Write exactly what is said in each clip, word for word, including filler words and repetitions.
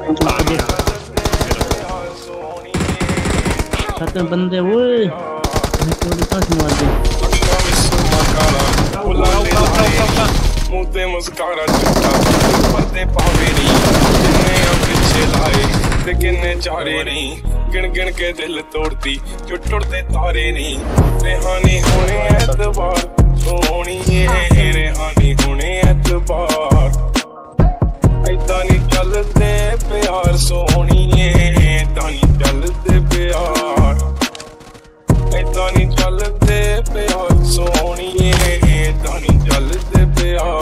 Satu bende woi. Itu lepas semua tu. मुँह ते मुस्कारा चुका पर्दे पावे नहीं किन्ने पिछे लाए ते किन्ने चारे नहीं गिन गिन के दिल तोड़ती जो टुटते तारे नहीं रेहानी होने एतबार सोनी रेहानी होने एतबार ऐदा नहीं चलते प्यार सोनी ऐदा नहीं चलते प्यार ऐदा नहीं चलते प्यार सोनी ऐदा नहीं चलते प्यार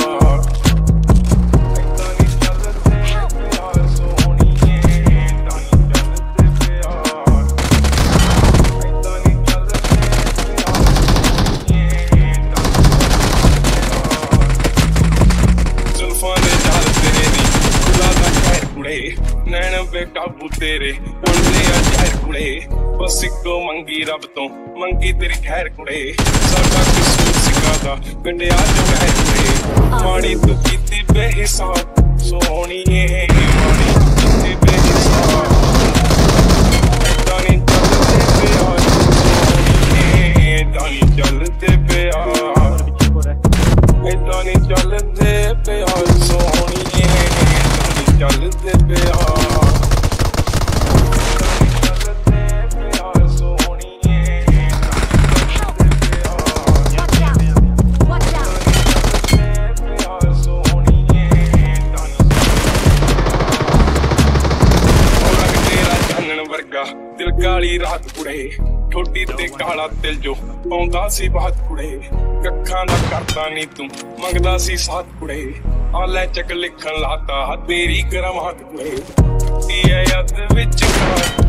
नैन बेकाबू तेरे उड़दे आ जहर कुड़े बस इको मंगी रब तो मंगी तेरी खैर कुड़े साडा कसूर सिखादा पिंडिया जो गैर कुड़े माड़ी तू कीती बेहिसाब सोहणी माड़ी कीती बेहिसाब ऐदा नहीं चलते प्यार सोहणी ऐदा नहीं चलते प्यार ऐदा नहीं चलते प्यार सोहणी चलते प्यार दिल काली रात कुड़े ठोडी ते काला दिल जो पाउंदा सी बात कुड़े कखां दा करदा नी तू मंगदा सी साथ कुड़े आले चक लिखन लाता तेरी करमात कुड़े ती याद विच